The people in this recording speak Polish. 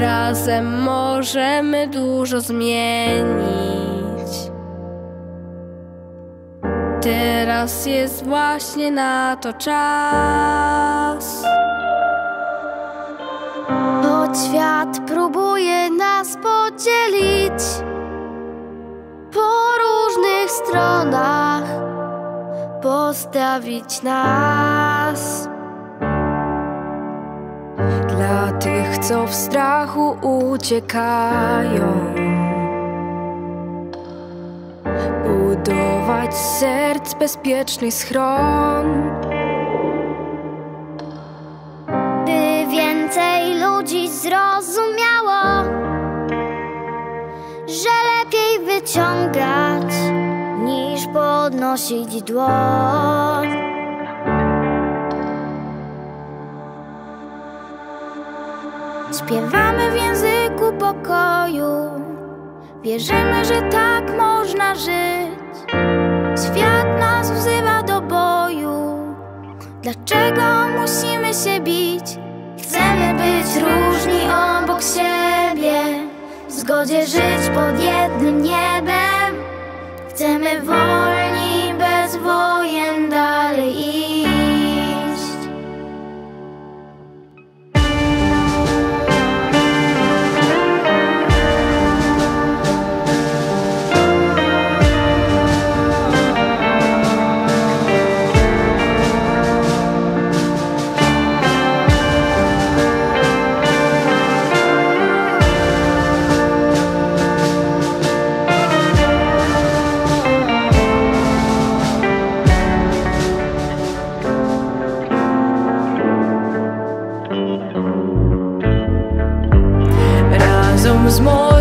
Razem możemy dużo zmienić. Teraz jest właśnie na to czas. Choć świat próbuje nas podzielić po różnych stronach, postawić nas. Dla tych, co w strachu uciekają, budować z serc bezpieczny schron. By więcej ludzi zrozumiało, że lepiej wyciągać niż podnosić dłoń. Śpiewamy w języku pokoju, wierzymy, że tak można żyć. Świat nas wzywa do boju, dlaczego musimy się bić? Chcemy być różni obok siebie, w zgodzie żyć pod jednym niebem. Chcemy wolni, bez wojen dalej iść. Razem z